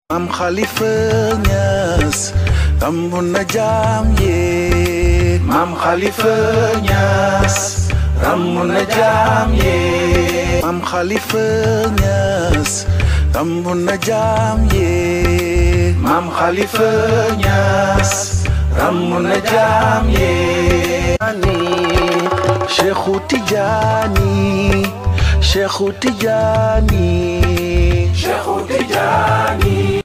Mam Khalifa Niass rambu na jaam ye Mam Khalifa Niass rambu na jaam ye Mam Khalifa Niass rambu na jaam ye Mam Khalifa Niass rambu na jaam ye Cheikhu Tijani Cheikhu Tijani Cheikhu Tijani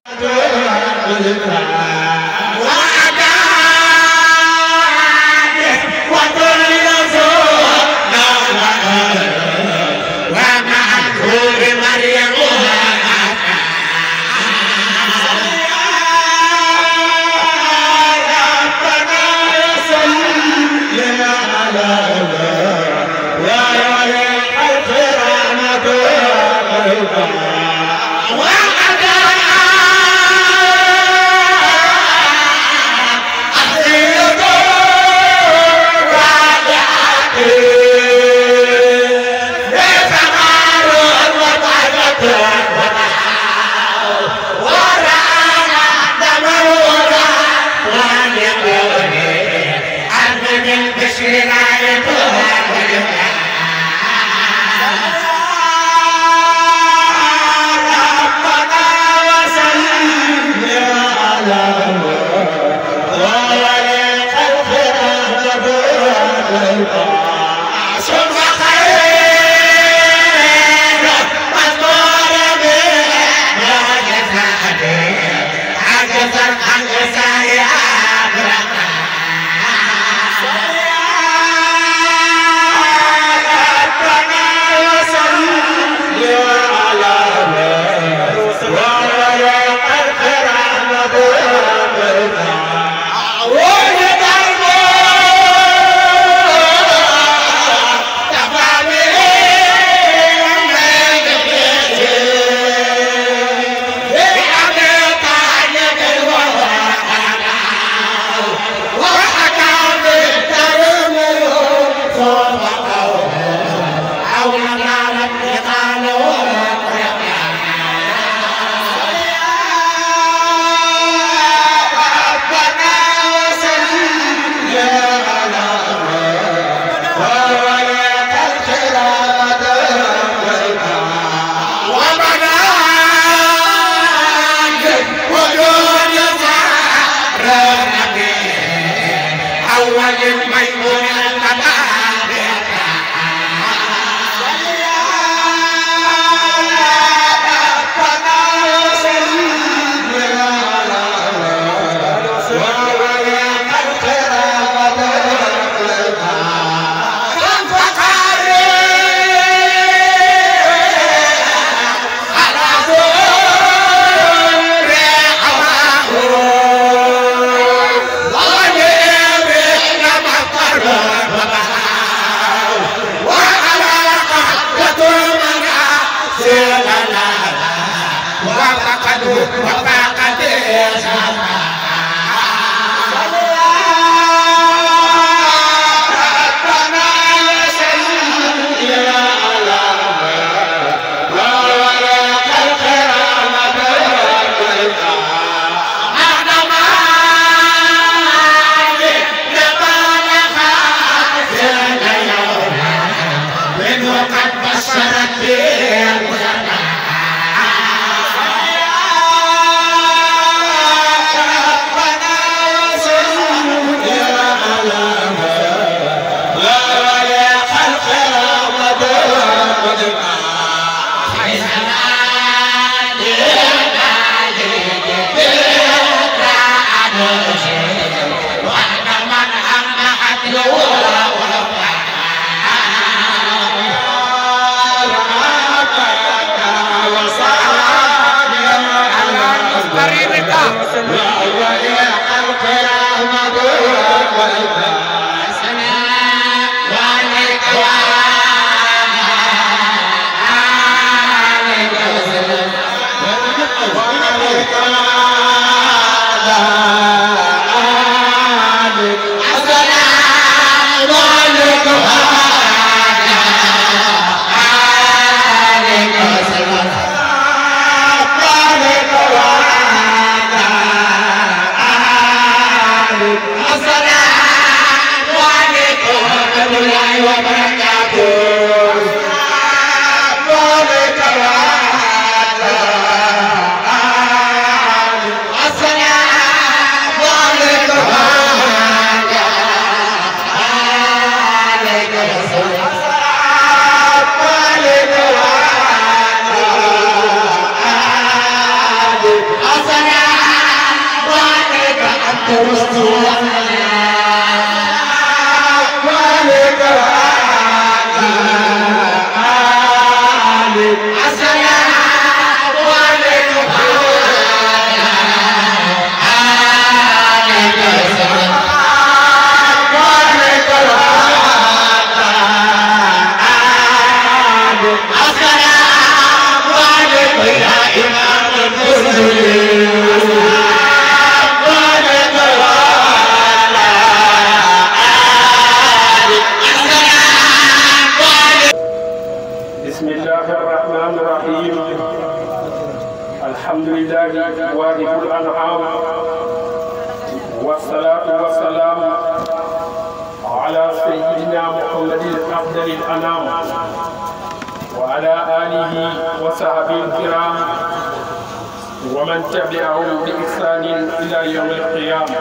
ومن تبعهم بإحسان إلى يوم القيامة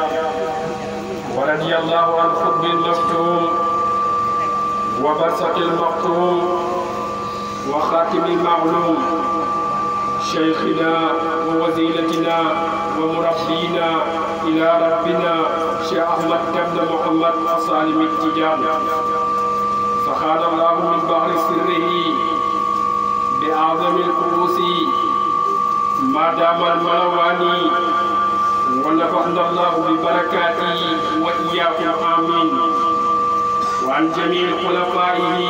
ورضي الله عن خطب المختوم وبرزخ المختوم وخاتم المعلوم شيخنا ووزيلتنا ومربينا إلى ربنا شيخ أحمد بن محمد الصالم التجاني فخان الله من بحر سره بأعظم الكؤوس ما دام الملواني ونفعنا الله ببركاته وإياكم آمين وعن جميع خلفائه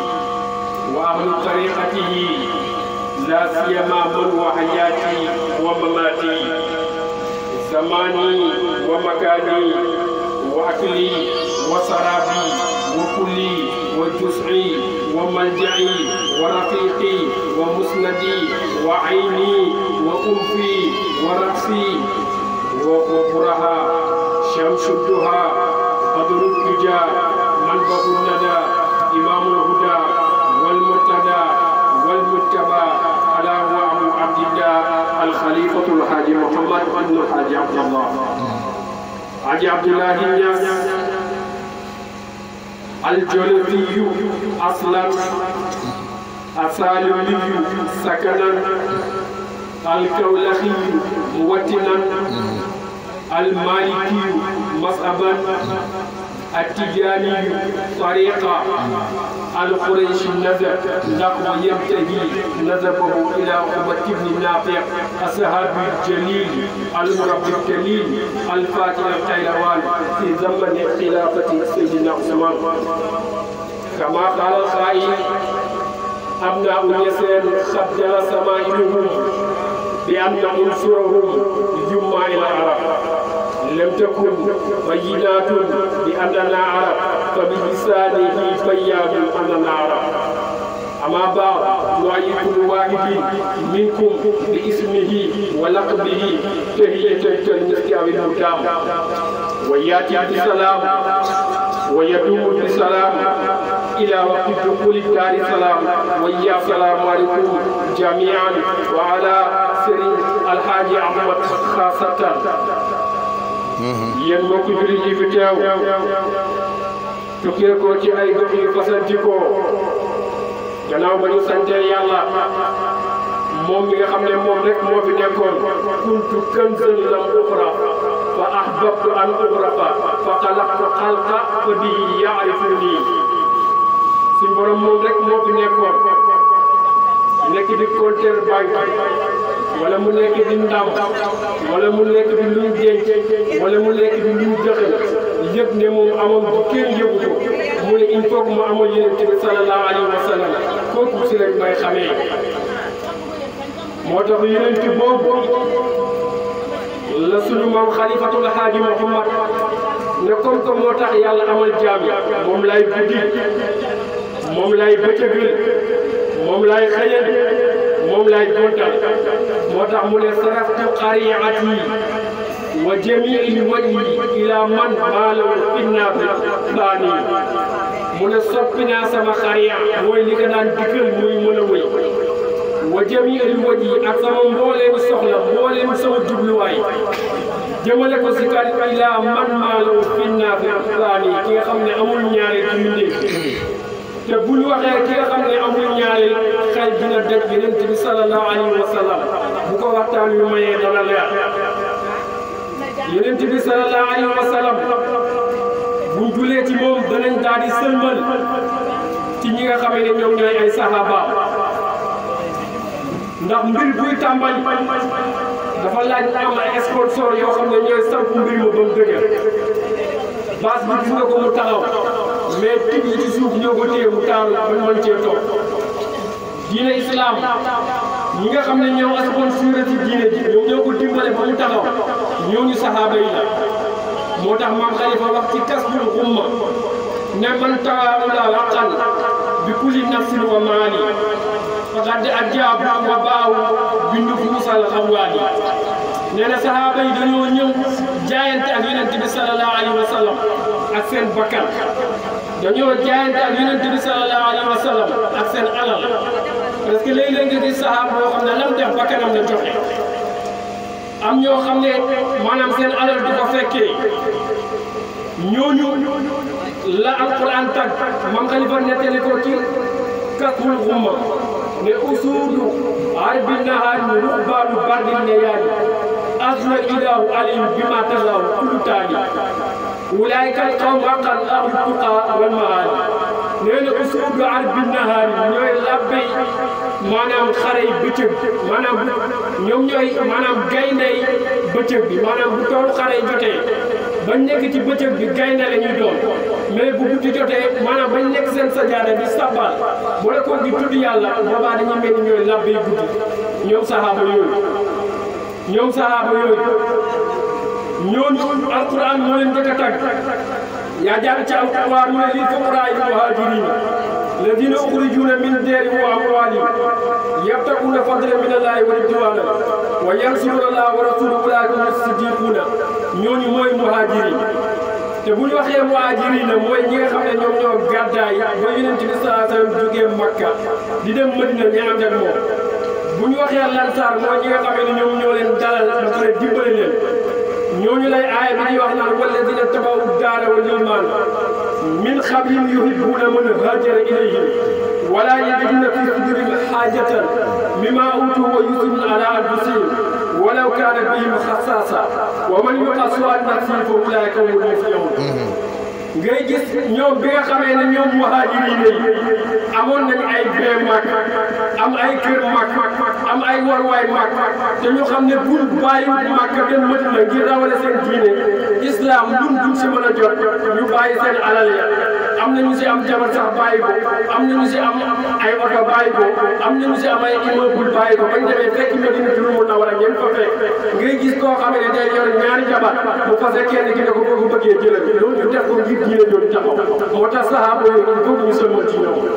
وأهل طريقته لا سيما من وحياتي ومماتي زماني ومكاني وأكلي وسرابي وكلي وجزعي وملجئي ورفيقي ومسندي وعيني وأنفي ورأسي وقبرها شمس الدهى قدر الدجى منبع الندى إمام الهدى والمرتدى والمتبى على هو عبد الله الخليفة الحاج محمد بن الحاج عبد الله حاج عبد الله الناس الجلفي أصلا السالمي سكنا الكولخي موتنا المالكي مصعبا التجاني طريقة القريش نزب نقم يبتهي نزبه إلى عقبة بن نافع الصحابي الجليل المربي الجليل الفاتح القيروان في زمن خلافة سيدنا عثمان كما قال القائل أبناء اليسير خبل سمائلهم بأن عنصرهم يجمع إلى العرب لم تكن بينات بأننا عرب فبلسانه بيان أننا عرب أما بعد دعاء كل واحد منكم باسمه ولقبه تهية كالمسكين المدام ويأتي بسلام ويدوم بسلام إلى وقت دخول الدار السلام ويا السلام عليكم جميعا وعلى سر الحاج أحمد خاصة yéen mbokk jullit yi fi teew tukkee ko ci ay gox yu fasantikoo gannaaw ba ñu santee yàlla moom mi nga xam ne moom rek moo fi nekkoon kuntu kanzan lam uxra fa ahbabtu an uxrafa fa xalaqtu xalqa fa bihi yaarifuni suñ borom moom rek moo fi nekkoon nekk di compteur banque wala mu nekk di ndam wala mu nekk di luñ denc wala mu nekk di luñ joxe yëpp ne moom amoon bu kenn yëgu ko mu ne il faut que mu amoon yonent bi sallallahu alayhi wa sallam kooku si rek may xamee moo tax yonent boobu la sunu maam xalifatul haaji Muhammad ne comme que moo tax yàlla amal jaam moom lay guddi moom lay bëccëgal moom lay xëyal moom lay gontal moo tax mu ne saraftu qari'ati wa jami'il wajhi ila man maalaw finnaasi baani mu ne soppi naa sama xariya mooy li nga daan dikkal muy mën a wëy wa jami'il wajhi ak sama mbooleemu soxla mbooleemu sama jubluwaay jëmale ko si kan ila man maalaw finnaasi baani ki nga xam ne amul ñaare ci mbindéef te bu ñu waxee ki nga xam ne amul ñaareel xel dina dégg Yonent bi sallallahu alayhi wa sallam bu ko waxtaan yu mayee dana leer yonent bi sallallahu alayhi wa sallam buñ julee ci moom danañ daal di sëlmal ci ñi nga xamee ne ñoom ñooy ay sahaba ndax mbir buy tàmbali dafa laaj am ay sponsor yoo xam ne ñooy samp mbir ma ba mu dëgër base bi gis nga ko mu taxaw mais tig yi ci suuf ñoo ko téye mu taaru bañ mën cee toog diine islam ñi nga xam ne ñoo sponsoré ci diine ji ñoom ñoo ko dimbale ba mu taxaw ñooñu saxaaba yi la moo tax maam Xalifa wax ci kasbul umma ne man tawaawula waqan bi kulli nafsin wa maali faqad ajaabu wa baahu bi nufuusal xamwaali nee na saxaaba yi dañoo ñëw jaayante ak yonent bi sallallahu alayhi wa sallam ak seen bakkan dañoo jaayante ak yonent bi sallallahu alayhi wa sallam ak seen alal parce que léeg-léeg nga gis saxaaba boo xam ne lam def bakkanam la joxe am ñoo xam ne maanaam seen alal du ko fekkee ñooñu la alquran tag mam Xalifa nettali ko ci kasbul umma ne usuudu arbin nahaar ni ruhbaanu bardin ne yaani asna ilaahu alayhim bima tasaaw kullu taali ulaayika al qawmu haqqan ahlu tuqaa wal mahaali nee na usuudu arbin nahaar ñooy labbay maanaam xare yi bëccëg maanaam ñoom ñooy maanaam gayndey bëccëg bi maanaam bu toolu xare yi jotee bañ nekk ci bëccëg bi gaynde la ñuy doon mais bu guddi jotee maanaam bañ nekk seen sajaada di sabbal boole ko di tudd yàlla boobaa dañuy mel ni ñooy labbe yi guddi ñoom sahaaba yooyu ñooñu alquran moo leen njëkk a tàgg yaa jaar ci alquran mu ne lil fuqaraa muhaajiriin الذين يخرجون من ديارهم وأموالهم يبتغون فضلا من الله ورضوانا وينصرون الله ورسوله أولئك هم الصديقون ñooñu mooy muhaajiriin te bu ñu waxee muhaajiriin nag mooy ñi nga xam ne ñoom ñoo gàddaay ba Yonent bi sallallahu alayhi wa sallam jógee Makka di dem Madina ñu ànd ak moom bu ñu waxee lansaar mooy ñi nga xam ne ñoom ñoo leen dalal ba pare dimbale leen ñooñu lay aaya bi di wax naan walladina tabawu daara wal iimaan min qablihim yuhibbuuna man haajara ilayhim wala yajiduna fi sudurihim haajatan mimmaa uutuu wa yu'thiruuna alaa anfusihim walaw kaana bihim xasaasa wa man yuuqa shuhha nafsihi fa ulaa'ika humul muflihuun ngay gis ñoom bi nga xamee ne ñoom muhaajiriin yi amoon nañu ay bee mag am ay kër mag am ay warwaay mag te ñu xam ne buñ bàyyi Makka dem Madina ngir rawale seen diine islam duñ si mën a jot ñu bàyyi seen alal ya am na ñu si am jabar sax bàyyi ko am na ñu si am ay oto bàyyi ko am na ñu si am ay immeuble bàyyi ko bañ demee fekk Madinatul Munawwara ngeen fa fekk ngay gis koo xam ne day yor ñaari jabar bu fase kenn ki ne ko boo ko bëggee jëlal loolu ñu def ko ngir diine jooju taxaw moo tax sahaaba yooyu il faut que ñu sëlmal ci ñoom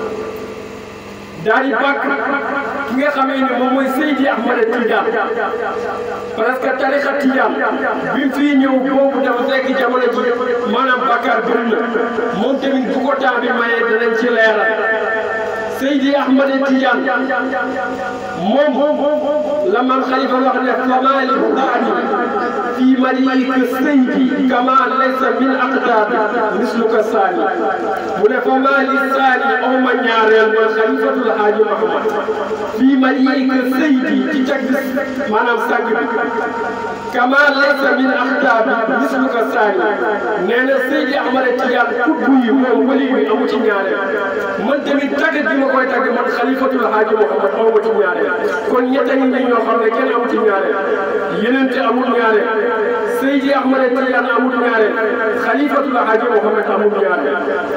daal di bàkk ki nga xamee ne moom mooy Seydi Ahmad Tijaan parce que tarixa Tijaan bi mu fii ñëw boobu dafa fekk jamono ji maanaam bàkkaar bëri na moom tamit bu ko temps bi mayee danañ ci leeral Seydi Ahmad Tijaan moom la Maam Xalifa wax ne famaa li daani fii maliika Seydi kamaa laysa min aqdaabi misluka saani mu ne famaa li saani aw ma ñaareel mooy Xalifatul Haaji Muhammad fii maliika Seydi ci cag maanaam sàgg bi kamaa laysa min aqdaabi misluka saani nee na Seydi Ahmad Tijaan kutbu yi moom wali bi amu ci ñaareel man tamit taggat bi ma koy tagg man Xalifatul Haaji Muhammad amu ci ñaareel kon ñett ñi ñoo xam ne kenn amu ci ñaareel yenente amul ñaareel Seydi Ahmad Tijaan amul ñaareel Xalifatul Haaji Muhammad amul ñaareel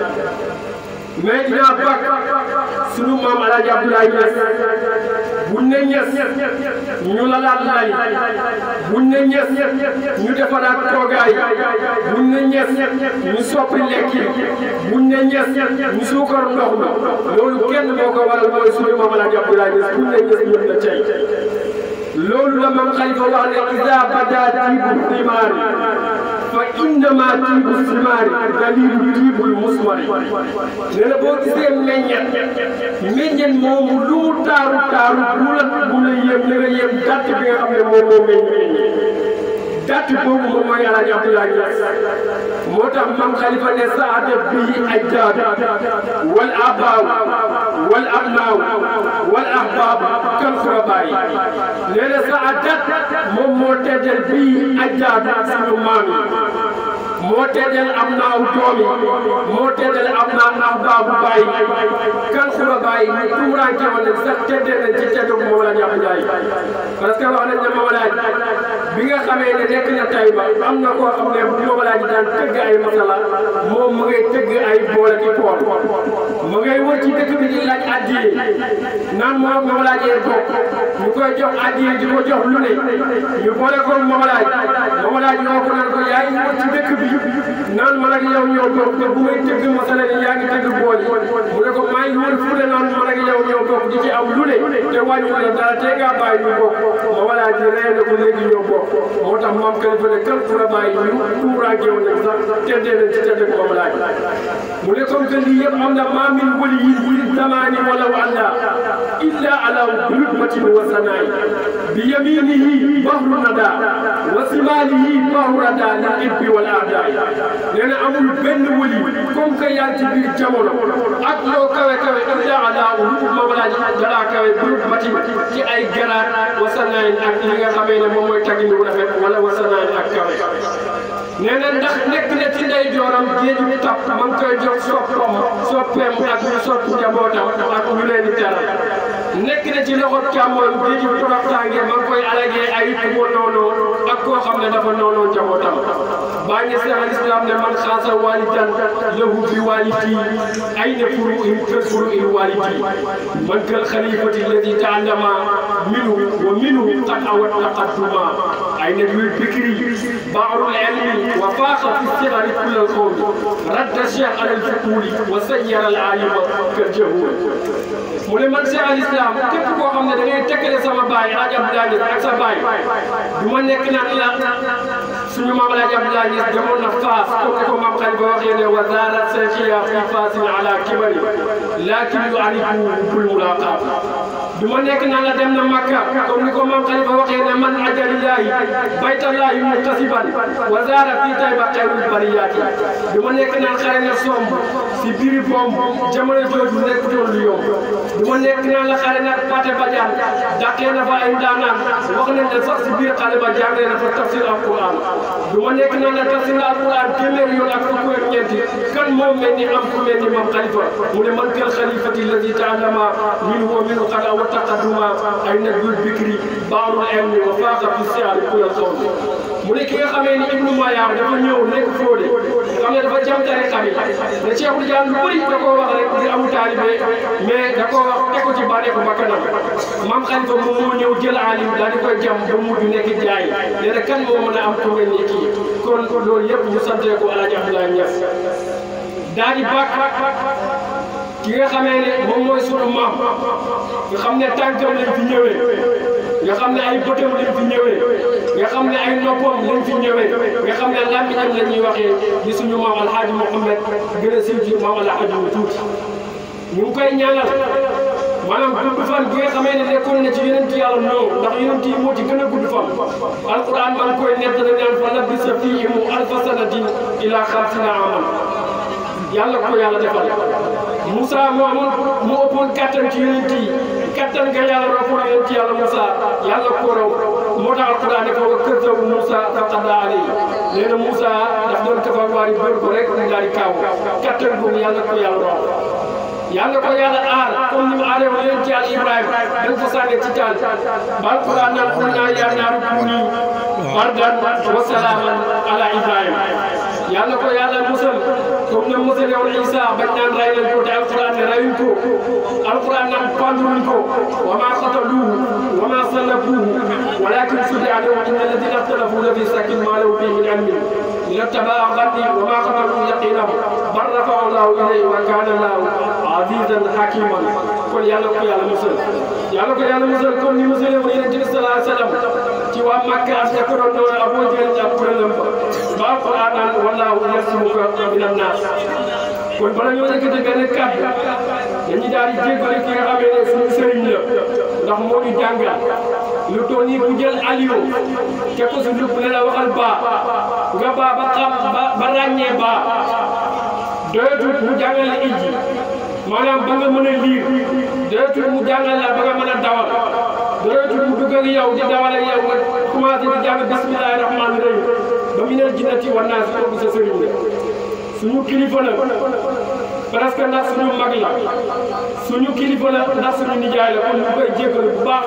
mais dinaa bàkk sunu maam Alaaji Abdoulaye Niass buñ ne Niass ñu lalaat lay buñ ne Niass ñu defaraat toogaay buñ ne Niass ñu soppi lekki buñ ne Niass ñu suukar ndox mi loolu kenn moo ko waral mooy sunu maam Alaaji Abdoulaye Niass buñ ne Niass ñun la tey loolu la Maam Xalifa wax ne iza badaa tiibu thimaari fa innama tiibu thimaari daliilu tiibul musmari nee na boo gisee meññet moomu lu mu taaru bu la yem na nga yem dàtt bi nga xam ne moom moo meññ dàtt boobu moom mooy Alaaji Abdoulaye Niass moo tax Maam Xalifa ne saada bii ajdaad wal abaaw wal abnaaw wal ahbaab kal xurabaay nee na saadat moom moo teddal bii ajjaadu suñu maam yi moo teddal am naaw doom yi moo teddal am naa ahbaabu baay kal xurabaay ñu tuuraanke woon nañ sax teddee nañ ci teddu Mawlaaj Abdou Ndiaye parce que wax nañ ne Mawlaaj bi nga xamee ne nekk na Taïba am na koo xam ne bu Mawlaaj daan tëgg ay masala moom mu ngay tëgg ay boole ki pool mu ngay wër ci dëkk bi di laaj addiye naan moom Mawlaaj yee bokk ñu koy jox addiye di ko jox lu ne ñu boole ko Mawlaaj yoo ko naan ko yaa ngi wër ci dëkk bi naan man ak yow ñoo bokk te bu may tëgg masala ni yaa ngi tëgg bool yi mu ne ko maa ngi wër fu ne naan man ak yow ñoo bokk di ci am lu ne te wàññi la dara te ngaa bàyyi ñu bokk Mawlaaj yi ree na ko léegi ñoo bokk moo tax maam Khalifa ne kal fu la bàyyi ñu tuuraangeew nañ sax teddee nañ ci tedd Mawlaaj mu ne comme que lii yëpp am na maa min waliyin fi zamaani walaw alla illa ala rutbatin wa sanaay bi yaminihi bahru nada wa simaalihi bahru rada lil ibbi wal aadaay nee na amul benn wali comme que yaa ci biir jamono ak loo kawe kawe illa ala Mawlaaj dalaa kawe bi rutbatin ci ay garaat wa sanaay ak li nga xamee ne moom mooy tagin wu rafet wala wa sanaay ak kawe nee na ndax nekk na ci ndey jooram géeju tap ma ngi koy jox soppeem ak ñu sopp njabootam ak ñu leen di teral nekk na ci loxo càmmoñ géeju toroxtaange ma ngi koy alagee ay ku noonoo ak koo xam ne dafa noonoo njabootam baa ngi Seex al Islam ne man xaasa walidan lahu bi walidi ay ne furu in kal furu in walidi man kal xalifati alladi taallama minhu wa minhu qad awat taqadduma ay ne luy bikri baarul ilmi وفاق في الصغر كل القوم رد الشيخ على الفقول وسير العالم كالجهول mu ne man Seex al Islam képp koo xam ne da ngay tekkale sama baay Alaaji Abdoulaye Niass ak sa baay du ma nekk naan la suñu maam Alaaji Abdoulaye Niass demoon na Faas comme ni ko maam Khalifa waxee ne wa zaarat sayxiya fi faasin ala kibari laakin yu'arifu bil mulaqat du ma nekk naan la dem na Makka comme ni ko maam Khalifa waxee ne man ajalillahi baytallahi muhtasiban wa zaara fi Tayba xayrul bariyaati du ma nekk naan xare na somb si biir bomb jamono jooju nekk doon lu yomb du ma nekk naan la xare nag Pate Badiane dàqee na fa ay ndaanaan wax nañ ne sax si biir xale ba jàngee na fa tafsir alquran du ma nekk naan la tafsir alquran téeméeri yoon ak fukk ak ñeenti kan moo mel ni am ku mel ni maam Khalifa mu ne man kal xalifati alladi taallama minhu wa minhu qad awa taqadduma ay najul bikri baarul ilmi wa faaqa fi siyaari kulal xawl mu ne ki nga xamee ni Ibnu Mayaam dafa ñëw nekk Fodé xam ne dafa jam tariqa bi ne Cheikh Tidiane lu bëri da koo wax rek ngir amu taalibe mais da koo wax teg ko ci bànneexu bakkanam maam Khalifa moom moo ñëw jël alim daal di koy jam ba mujj nekk jaay nee na kan moo mën a am ku mel ni kii kon loolu yëpp ñu santee ko Alaaji Abdoulaye Niass daal di bàkk ki nga xamee ne moom mooy sunu maam nga xam ne tànkam lañ fi ñëwee nga xam ne ay bëtam lañ fi ñëwee nga xam ne ay noppam lañ fi ñëwee nga xam ne làmmiñam la ñuy waxee di suñu maam Alhaaji Mouhamed gën a siiw ci maam Alhaaji mu tuuti ñu ngi koy ñaanal maanaam gudd fan gi nga xamee ne nekkoon na ci yonent yàlla noonu ndax yonent yi moo ci gën a gudd fan alquran maa ngi koy nettali naan fa labisa fiihim alfa sanatin ilaa xamsina aman yàlla ko yàlla defal Moussa moo ëppoon kattan ci yonent yi kattan nga yàlla roofoon yonent yàlla Moussa yàlla ko raw moo tax alquran ne ko wa kazzabu Moussa faqada alayhi nee na Moussa daf doon kafa waari bër ko rek mu daal di kaaw kattan boobu yàlla ko yàlla roof yàlla ko yàlla aar comme ni mu aaree woon yonent yàlla Ibrahima dañ ko sànni ci taal ba alquran naan qul naa yaa naaru kuuni bardan wa salaaman ala Ibrahima yàlla ko yàlla musal comme ne musale woon Isa bañ naan ray nañ ko te alquran ne rayuñ ko alquran naan panduruñ ko wa maa qataluuhu wa maa salabuuhu walaakin shubbiha lahum inna alladina ixtalafu la fi shakkin maa lahum fiihi min ilmin littabaa zanni wa maa qataluuhu yaqiinan bal rafa'ahu llaahu ilayhi wa kaana llaahu azizan hakiman kon yàlla ko yàlla musal comme ni musale woon Yonent bi sallallahu alayhi wa sallam ci waa Makka ak ña ko doon doon Abu Jahl ak kuréelam ba alquran naan wallaahu yasimuka mina naas kon bala ñoo yëkkati benn kàddu dañuy daal di jéggale ki nga xamee ne suñu sëriñ la ndax moo ñu jàngal lu toll nii bu jël Aliou te ko su lupp ne la waxal baa nga baa ba xam ba ràññee baa doyatut mu jàngale ijji maanaam ba nga mën a liir doyatul mu jàngal la ba nga mën a dawal doyatul mu dugg ak yow di dawal ak yow nga commencé di jàng bismillahi rahmaani rahim ba minal jinnati wan naas kooku sa sëriñ la suñu kilifa la parce que ndax suñu mag la suñu kilifa la ndax suñu nijaay la kon ñu koy jéggalu bu baax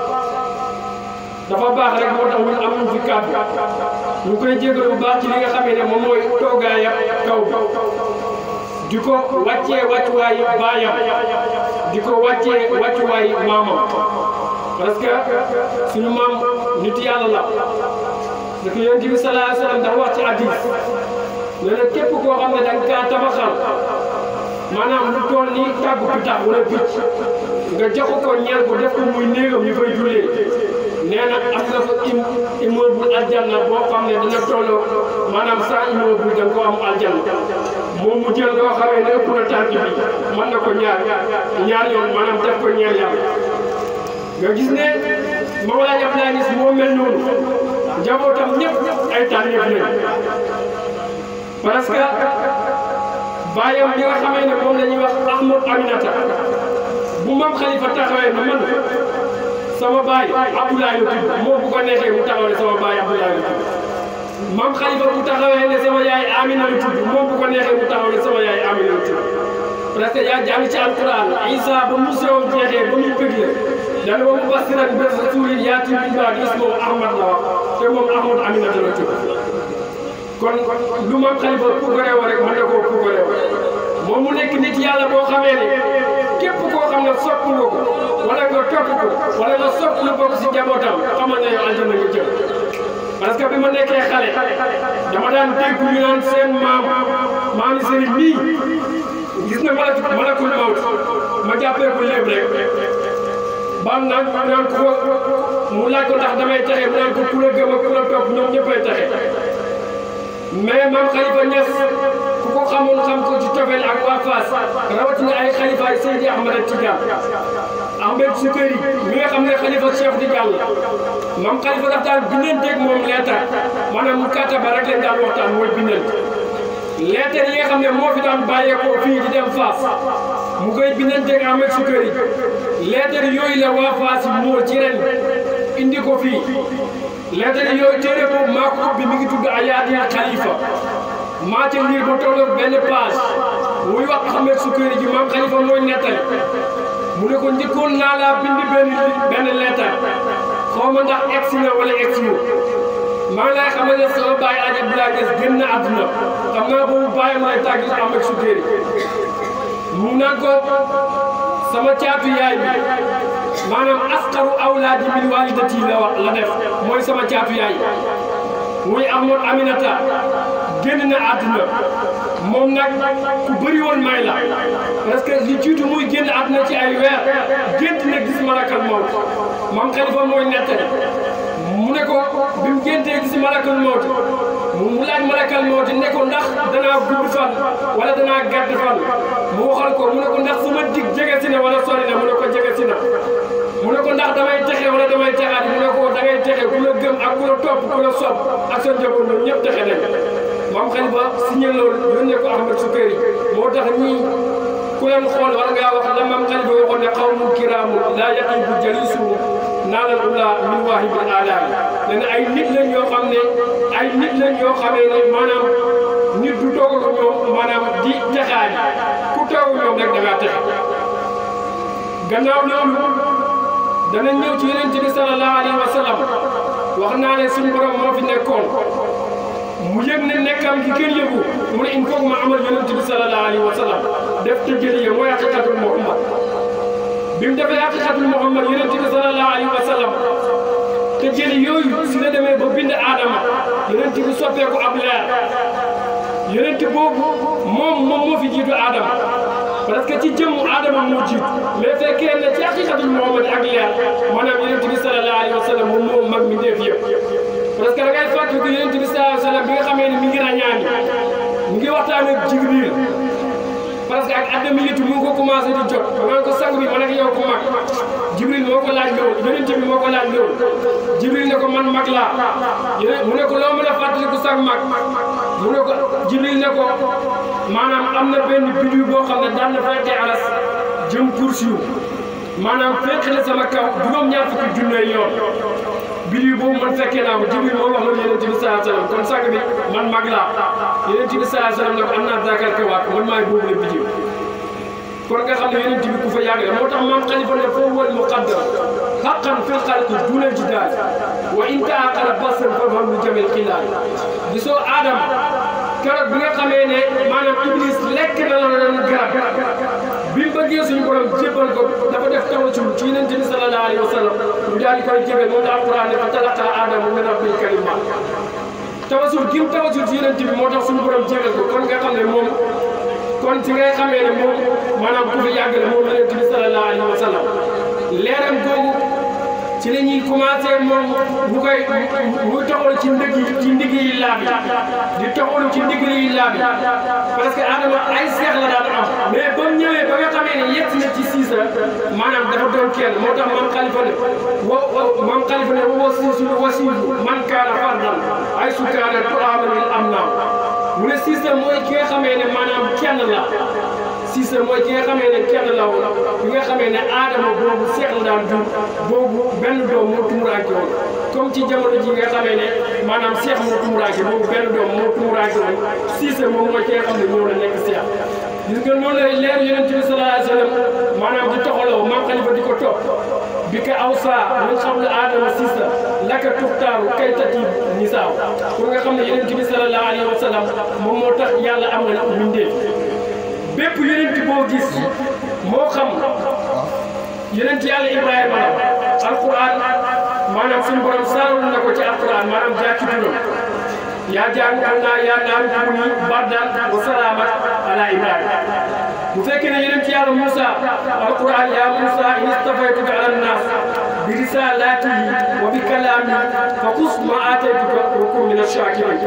dafa baax rek moo tax ñun amuñ fi kàddu ñu koy jéggalu bu baax ci li nga xamee ne moom mooy toogaayam kaw bi di ko wàccee wàccuwaayu baayam di ko wàccee wàccuwaayu maamam parce que suñu maam nit yàlla la da ko yonent bi sallallahu alayhi wa sallam dafa wax ci hadiis nee na képp koo xam ne da nga kaa tabaxal maanaam lu toll ni tàggu pitax wala picc nga jox ko ñeel ko def ko muy néegam ñu koy jullee nee na am nga fa immeuble aljanna boo xam ne dina tolloo maanaam sa immeuble da nga ko am aljanna moom mu jël loo xamee ne ëpp na tànk bi mën na ko ñaar yoon maanaam def ko ñeel yàlla nga gis ne Mawlaay Abdoulaye Niass moo mel noonu njabootam ñëpp ay tànneef lañ parce que baayam bi nga xamee ne moom la ñuy wax Ahmad Aminata bu Maam Khalifa taxawee na man sama baay Abdoulaye la tudd moom bu ko neexee mu taxaw ne sama baay Abdoulaye la tudd Maam Khalifa bu taxawee ne sama yaay Amina la tudd moom bu ko neexee mu taxaw ne sama yaay Amina la tudd parce que yaa jàng ci alquran Isa ba mu sew jeexee ba muy bëgg dana wa mubashiran bi rasuulin ya'tii min ba'dihi ismuhu Ahmad la wax te moom Ahmad Aminata la tudd kon lu Maam Khalifa puukareew rek mën na koo puukareew moom mu nekk nit yàlla boo xamee ne képp koo xam ne sopp nga ko wala nga topp ko wala nga sopp lu bokk si njabootam xamal ne yow aljana nga jëm parce que bi ma nekkee xale dama daan dégg ñu naan seen maami sëriñ nii gis na malakul mawt ma jàppee ko léeb rek baam naan ko mu laaj ko ndax damay texe mu naan ko ku la gëm ak ku la topp ñoom ñëppay texe mais Maam Khalifa Niass ku ko xamoon xam ko ci Tofel ak waa Fass rawatina ay xalifaay Seydi Ahmad Tidiane Ahmed Sukari mi nga xam ne xalifa Cheikh Tidiane la Maam Khalifa daf daan bindanteeg moom leetar maanaam mu kàttaba rek leen daan waxtaan mooy bindante leetar yi nga xam ne moo fi daan bàyyeekoo fii di dem Fass mu koy bindanteeg Ahmed Sukari leetar yooyu la waa Fass yi moo ci ren indi ko fii leetar yooyu téere boobu maa ko ubbi mi ngi tudd Ayaadil Khalifa maa ca liir ba tolloog benn page muy wax Ahmed Sukari ji Maam Khalifa mooy nettali mu ne ko njëkkoon naa laa bind benn leetar xaw ma ndax egsi na wala egsi wu maa ngi lay xamal ne sama baay Aji Abdoulaye Niass génn na àdduna xam naa boobu bàyyam lay tàgg Ahmed Sukari mu naan ko sama caatu yaay bi maanaam asqaru awlaadi min walidati la def mooy sama caatu yaay muy Ahmad Aminata génn na àdduna moom nag ku bëri woon may la parce que li jiitu muy génn àdduna ci ay weer gént na gis malakal mawt Maam Khalifa mooy nettali mu ne ko bi mu géntee gis malakal mawt mu laaj malakal mawt ne ko ndax danaa gudd fan wala danaa gàtt fan mu waxal ko mu ne ko ndax sama dig jege si na wala sori na mu ne ko jege si na mu ne ko ndax damay texe wala damay texaat mu ne ko dangay texe ku la gëm ak ku la topp ku la sopp ak sa njaboot ñoom ñëpp texe nañ Maam Khalifa signé loolu yónnee ko Ahmed Sukari moo tax ñii ku leen xool war ngaa wax la Maam Khalifa waxoon ne qawmun kiraamun laa yaqibu jalisuhum naalal ulaa min waahibil aalaa nee na ay nit lañ yoo xam ne ay nit lañ yoo xamee ne maanaam nit du toog ak ñoom maanaam di texaani ku toog ak ñoom rek da ngaa texe gannaaw loolu dana ñëw ci Yonent bi sallallahu alayhi wa sallam wax naa ne suñu borom moo fi nekkoon mu yëg ne nekkam gi kenn yëgu mu ne il faut que ma amal Yonent bi sallallahu alayhi wa sallam def tëjëliya mooy haqiqatul Muhammad bi mu defee haqiqatul Muhammad Yonent bi sallallahu alayhi wa sallam tëjëli yooyu si la demee ba bind Adama Yonent bi soppeeku ab leer Yonent boobu moom moo fi jiitu Adama parce que ci jëmmu Adama moo jiitu mais fekkee ne ci haqiqatul Muhammad ak leer maanaam Yonent bi sallallahu alayhi wa sallam moom moo mag mi def yëpp parce que da ngay fàttali ko Yonent bi sallallahu alayhi wa sallam bi nga xamee ne mi ngi ràññaani mi ngi waxtaan ak Jibril parce que ak Adama yitu mu ngi ko commencé di jot ba nga ko sang bi man ak yow ku mag Jibril moo ko laaj loolu Yonent bi moo ko laaj loolu Jibril ne ko man mag laa mu ne ko loo mën a fàttali ko sang mag mu ne ko Jibril ne ko maanaam am na benn biddiw boo xam ne daan na fayte aras jëm kursi yu maanaam fekk na sama kaw juróom-ñaar fukki junne yoon biddiw boobu man fekkee naa ko Jibril moo wax loolu Yonent bi sallallahu alayhi wa sallam kon sànq bi man mag laa Yonent bi sallallahu alayhi wa sallam ne ko am naa zaakar kawaat man maay boobu la biddiw kon nga xam ne Yonent bi ku fa yàgg la moo tax maam Xalifa ne foofu wal muqaddam haqqan fil xalqi duuna jidaal wa in taaqala basan fafham lu jamil xilaal gisoo Adama keroog bi nga xamee ne maanaam Iblis lekk na la doon garab bi mu bëggee suñu borom jébbal ko dafa def tawassul ci Yonent bi sallallahu alayhi wa sallam mu daal di koy jébbal moom la Alquran ne fa talaqaa Aadamu min rabbihi kalimaat tawassul gi mu tawassul ci Yonent bi moo tax suñu borom jébbal ko kon nga xam ne moom kon ci ngay xamee ne moom maanaam ku fi yàgg la moom Yonent bi sallallahu alayhi wa sallam leeram googu ci la ñuy commencé moom mu koy muy toxalu ci ndigg yi laab yi di toxalu ci ndigg yi laab yi parce que Adama ay seex la daan am mais ba mu ñëwee ba nga xamee ne yegg na ci siisa maanaam dafa doon kenn moo tax maam Xalifa ne maam Xalifa ne wasiilu man kaana fardan ay su kaana tu'aamanil am naaw mu ne siisa mooy ki nga xamee ne maanaam kenn la siisa mooy ki nga xamee ne kenn la woon bi nga xamee ne Adama boobu seex la daan jur boobu benn doom moo tumuraanke woon comme ci jamono ji nga xamee ne maanaam seex moo tumuraanke boobu benn doom moo tumuraanke woon siisa moom mooy ki nga xam ne ñoo la nekk seex gis nga noonu lay leer Yonent bi sallallahu alayhi wa sallam maanaam di toxaloo maam Xalifa di ko topp bi ka aw saa min qabli Adama siisa laka tuxtaaru kay tati nisaaw pour nga xam ne Yonent bi sallallahu alayhi wa sallam moom moo tax yàlla am na mbindeef bépp Yonent boo gis moo xam Yonent yàlla Ibrahima la alquran maanaam suñu borom saaral na ko ci alquran maanaam jaa ci turam yaa jàng naa yaa naaru kuuni bardan wa salaaman ala Ibrahima bu fekkee ne Yonent yàlla Moussa alquran yaa Moussa in istafaytuka ala nnaas bi risalatihi wa bi kalaami fa xus ma aataytuka wa kun mina shaakiriin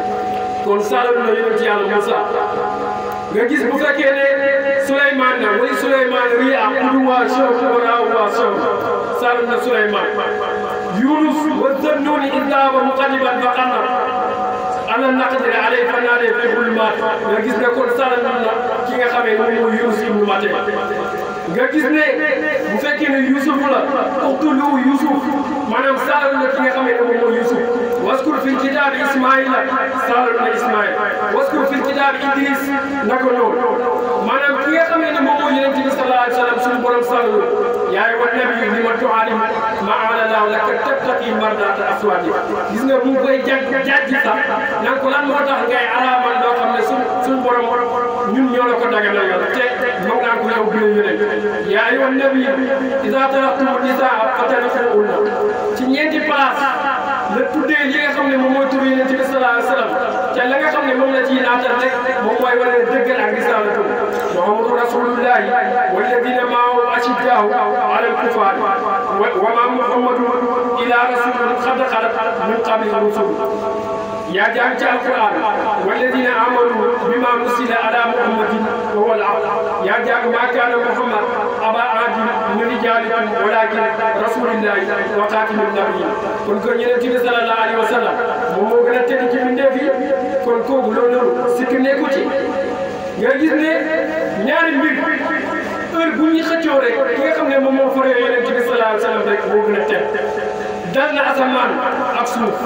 kon saaral na Yonent yàlla Moussa nga gis bu fekkee ne Souleymane na wala Souleymane rii ak kudu waa Sow wala waa Sow saaral na Souleymane Yunus wa Zannuuni iz zahaba mughadiban fa qanna alam naqdir alayhi fanaadaa fi zulumaat nga gis ne kon saaral na ki nga xamee ne moom mooy Yunus ibnu Matta nga gis ne bu fekkee ne Yusuf la uqtulu Yusuf maanaam saaral na ki nga xamee ne moom mooy Yusuf waskur fil kitaabi Ismaïla saaral na Ismaïl waskur fil kitaabi Idris naka noonu maanaam ki nga xamee ne moom mooy Yonent bi sallallahu alayhi wa sallam suñu borom saaral yaa ayyuhan nabiyyu lima tuharrimu maa ahalla Llaahu laka tabtaghi mardaata azwaajika gis nga mu ngi koy jàjji sax naan ko lan moo tax ngay araamal loo xam ne suñu borom ñun ñoo la ko daganal te moom naan ko yow bi la yónnee yaa ayyuhan nabiyyu izaa talaqtumu nisaa fatalliquuhunna ci ñeenti place la tuddee li nga xam ne moom mooy turu Yonent bi sallallahu alayhi wa sallam te la nga xam ne moom la ciy naatal rek moom mooy wane ne dëggal ak risaalatu Muhammadu rasuulullaahi wallaziina ma'ahu ashiddaa'u alal kuffaar wa maa Muhammadun illaa rasuulun qad xalat min qablihi rusul yaa jàng ci alquran wallaziina aamanuu bimaa nuzzila alaa Muhammadin wa huwa al-haqq yaa jàng maa kaana Muhammad abaa ahadin min rijaalikum walaakin rasuulullaahi wa xaatiman nabiyyiin kon ko Yonent bi sallallahu alayhi wa sallam moom moo gën a tedd ci mbindeef yi kon kooku loolu sikk nekku ci nga gis ne ñaari mbir heure bu ñu xëccoo rek ki nga xam ne moom moo faree Yonent bi sallallahu alayhi wa sallam rek moo gën a tedd dal na asamaan ak suuf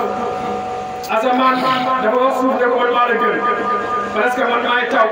asamaan dafa wax suuf ne ko man maa la gën parce que man maay taw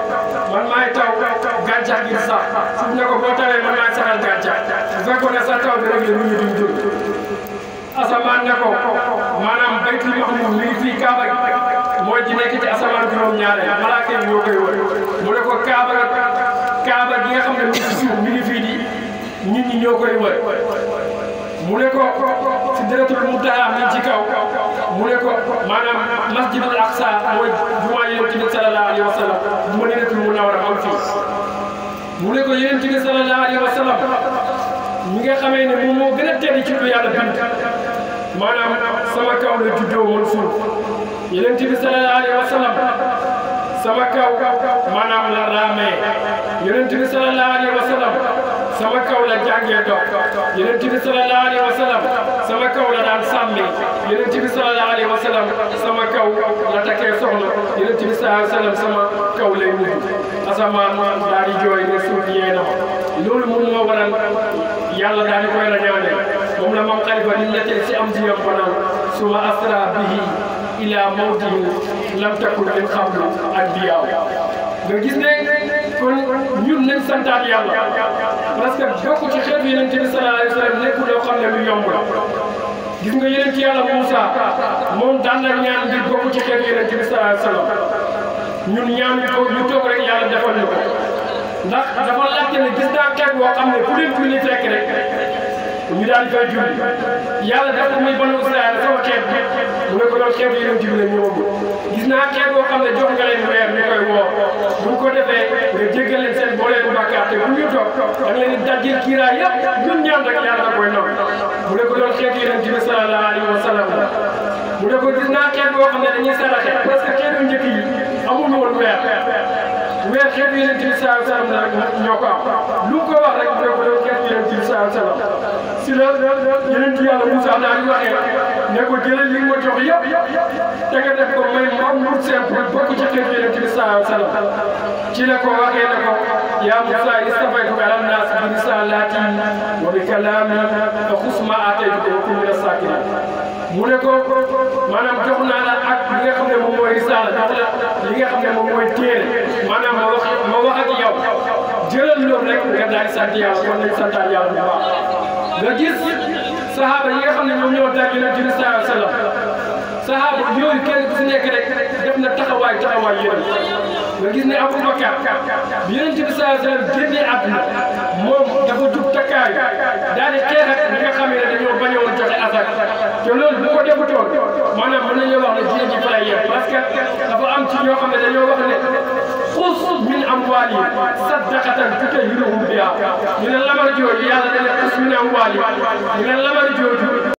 gàncax gi sax suuf ne ko boo tawee man maay saxal gàncax bu fekkoon ne sa taw bi rek la nit ñi duñ jóg asamaan ne ko maanaam baytul mahmuud mi ngi fii Kaaba gi mooy ji nekk ci asamaan juróom-ñaareel malaaka yi ñoo koy wër mu ne ko Kaaba gi nga xam ne mi ngi ci suuf mi ngi fii di nit ñi ñoo koy wër mu ne ko Sidratul Muntaha mi ngi ci kaw mu ne ko maanaam masjidul Aqsa mooy jumaa Yonent bi sallallahu alayhi wa sallam Madinatul Munawwara am fii mu ne ko Yonent bi sallallahu alayhi wa sallam ñi nga xamee ne moom moo gën a tedd ci lu yàlla bind maanaam sama kaw la juddoo woon suuf Yonent bi sallallahu alayhi wa sallam sama kaw maanaam la raamee Yonent bi sallallahu alayhi wa sallam sama kaw la tàngee dox Yonent bi sallallahu alayhi wa sallam sama kaw la daan sàmmi Yonent bi sallallahu alayhi wa sallam sama kaw la takkee soxna Yonent bi sallallahu alayhi wa sallam sama kaw lay mujj asamaan daal di jooy ne suuf yee na ma loolu moom moo waral yàlla daal di koy rañaane moom la Maam Khalifa di nettali si am jiyam ko naan suma asra bihi ila mawtihi lam takun min qablu anbiyaa nga gis ne kon ñun nañ santaat yàlla parce que bokk ci xeetu Yonent bi sallallahu alayhi wa sallam nekk loo xam ne lu yomb la gis nga Yonent yàlla Moussa moom daan na ñaan ngir bokk ci xeetu Yonent bi sallallahu alayhi wa sallam ñun ñaan ko ñu toog rek yàlla defal ñu ko ndax dafa laajte ne gis naa xeet boo xam ne fu leen julli fekk rek ñu daal di fay julli yàlla def ko muy banu Israël sama xeet bi mu ne ko doon xeetu Yonent bi la ñëwagul gis naa xeet boo xam ne jox nga leen weer ñu koy woo bu ñu ko defee nga jéggal leen seen booleelu bàkkaar te bu ñu toog da nga leen di dajjil kiiraay yëpp ñun ñaan rek yàlla da koy nangu mu ne ko doon xeetu Yonent bi sallallahu alayhi wa sallam mu ne ko gis naa xeet boo xam ne dañuy saraxe parce que xeetu njëkk yi amuñu woon weer xeetu Yonent bi sallallahu alayhi wa sallam rek ñoo ko am lu ko wax rek mu ne ko doon xeetu Yonent bi sallallahu alayhi wa sallam si la Yonent yàlla Moussa daal di waxee ne ko jëlal li ma jox yëpp te nga def ko may membre simple bokk ci xeetu Yonent bi sallallahu alayhi wa sallam ci la ko waxee ne ko yaa Moussa istafaytuka ala nnaas bi risalati wa bi kalaami fa xus ma aataytuka wa kun mina saakiriin mu ne ko maanaam jox naa la ak li nga xam ne moom mooy risaala jox la li nga xam ne moom mooy téere maanaam ma wax ak yow jëlal loolu rek nga daal di sant yàlla kon nañ santaat yàlla bu baax nga gis sahaaba yi nga xam ne ñoom ñoo tàgg Yonent bi sallallahu alayhi wa sallam sahaaba yooyu kenn ku si nekk rek def na taxawaay yéen nga gis ne Aboubacar bi Yonent bi sallallahu alayhi wa sallam génnee àdduna moom dafa jug takkaay daal di xeex ak ñi nga xam ne dañoo bañoon joxe asaka te loolu bu ko defutoon maanaam mën nañoo wax ne diine ji fa lay yem parce que dafa am ci ñoo xam ne dañoo wax ne xus min amwaalihim sadaqatan tutahhiruhum bihaa ñu ne lamar jooju yàlla dana xus min amwaalihim ñu ne lamar jooju